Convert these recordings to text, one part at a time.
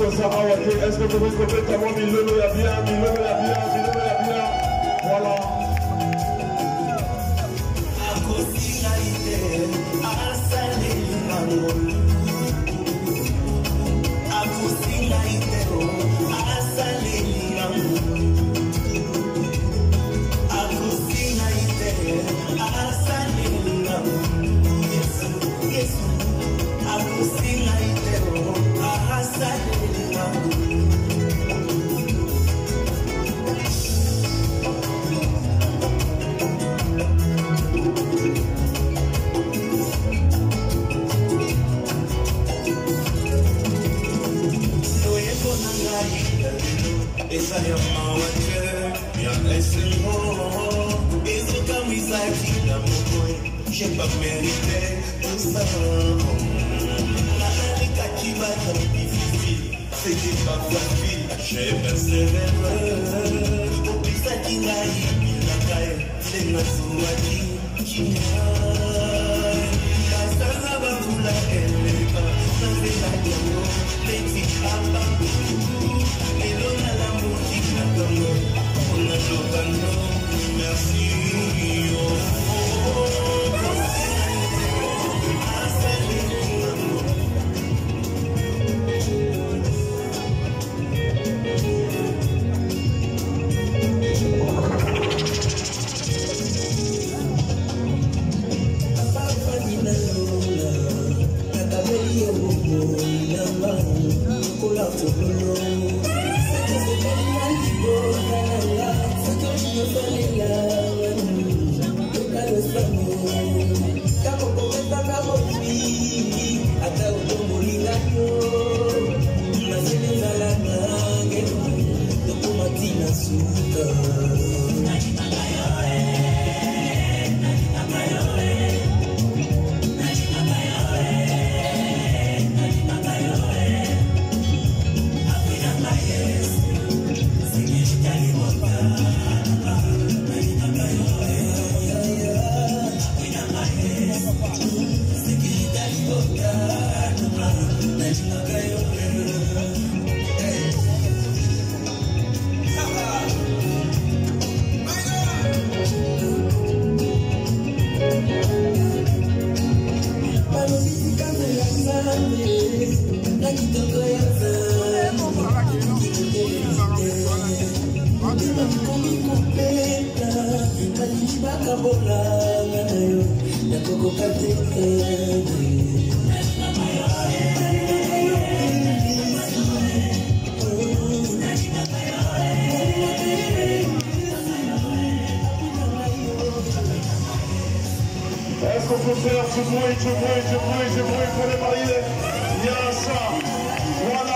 ça va, est-ce que vous pouvez complètement Milolo ya bien, Milolo ya bien, Milolo ya bien. Voilà. J'ai pas mérité tout ça. La réalité qui va être difficile, c'était pas facile. J'ai persévéré. Au plus ça qui n'a eu, il n'a qu'à être. C'est ma souhaité qui n'a. La salle va vous la élève. Ça fait la gueule. Les petits papas. Et l'on a l'amour qui n'a pas nous. On a l'opano. Merci. Est-ce qu'on peut faire ce bruit pour les mariés? Il y a ça. Voilà.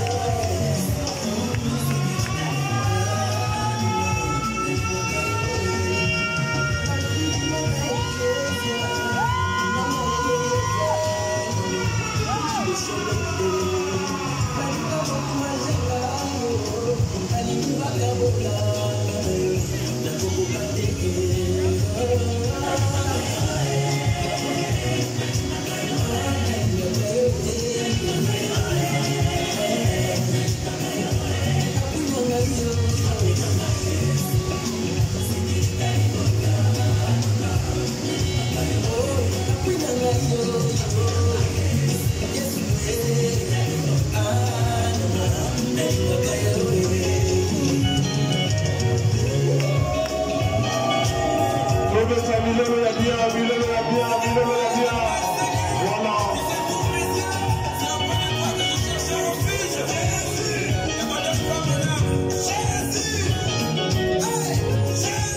Milolo ya bien, Milolo ya bien, Milolo ya bien. Voilà.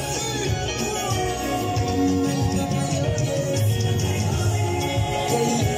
Hey.